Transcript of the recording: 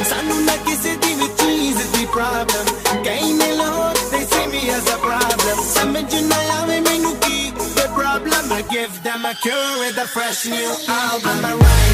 सानू ना किसी दी भी चीज दी प्रॉब्लम कहीं ने लोग they see me as a problem समझ ना आवे मैनू की the problem I give them a cure with a fresh new album I write